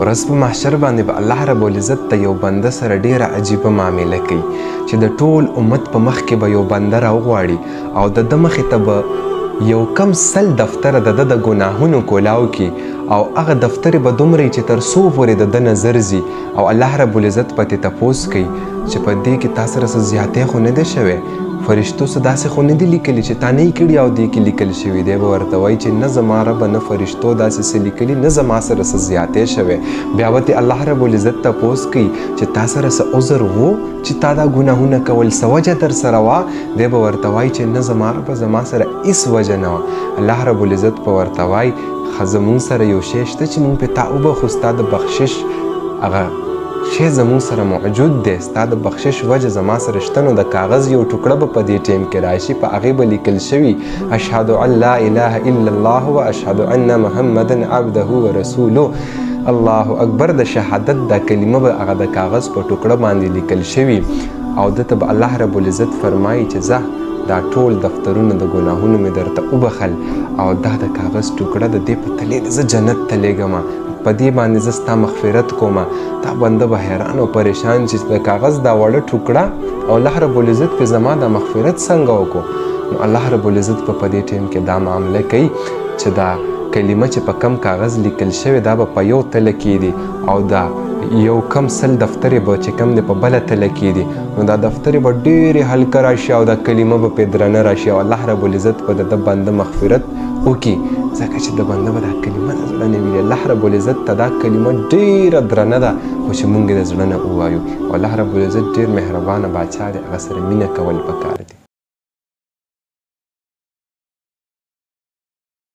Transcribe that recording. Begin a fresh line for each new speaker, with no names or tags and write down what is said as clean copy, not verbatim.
ورځ په محشر باندې به الله رب العزت ته یو بنده سره ډیره عجیبه معامله کوي چې د ټول امت په مخ کې به یو بنده راوغواړي او د ده مخې ته به یو کم سل دفتره د ده د ګناهونو کولاو کی او هغه دفترې به دومره چې تر څو پورې د ده نظر ځي او الله رب العزت په تې تپوس کوي چې په دې کې تا سره څه زیاتی خو نه دی شوی فرشتو څه داسې خو نه دي لیکلي چې تا نه یې کړي او دې کې لیکل شوي دی به ورته وایي چې نه زما ربه نه فرشتو داسې څه لیکلي نه زما سره څه زیاتی شوی بیا به تې الله رب العزت تپوس کوي چې تا سره څه عذر و چې تا دا ګناهونه کول څه وجه در سره وه دی به ورته وایي چې نه زما ربه زما سره هېڅ وجه نه وه الله رب العزت به ورته وایي ښه زمونږ سره یو شی شته چې مونږ پې تا وبخو ستا د بخشش هغه شی زمونږ سره موجود دی ستا د بخشش وجه زما سره شته نو د کاغذ یو ټوکړه به په دې ټیم کې راشي په هغې به لیکل شوي اشهد ان لا اله الا الله و اشهد ان محمدا عبده ورسوله الله اکبر د شهادت دا کلمه به هغه د کاغذ په ټوکړه باندې لیکل شوي او دته به الله رب العزت فرمایي چې ځه دا ټول دفترونه د ګناهونو مې درته وبخل او دا د کاغذ ټوکړه د دې په تلې زه جنت ته لیږم په دې باندې زه ستا مغفرت کوم دا بنده به حیران او پریشان چې د کاغذ دا وړه ټوکړه او الله رب العزت پې زما د مغفرت څنګه وکړو نو الله رب العزت په دې ټیم کې دا معامله کوي چې دا کلمه چې په کم کاغذ لیکل شوې دا به په یو تله کې دي او دا یو کم سل دفترې به چې کم دی په بله تله کې دي نو دا دفترې به ډېرې هلکه راشي او دا کلمه به پې درنه راشي او الله رب العزت به د ده بنده مغفرت وکړي ځکه چې د بنده به دا کلمه د زړه نه وي الله رب العزت ته دا کلمه ډېره درنه ده خو چې مونږ یې د زړه نه ووایو او الله رب العزت ډېر مهربانه باچا دی هغه سره مینه کول پکار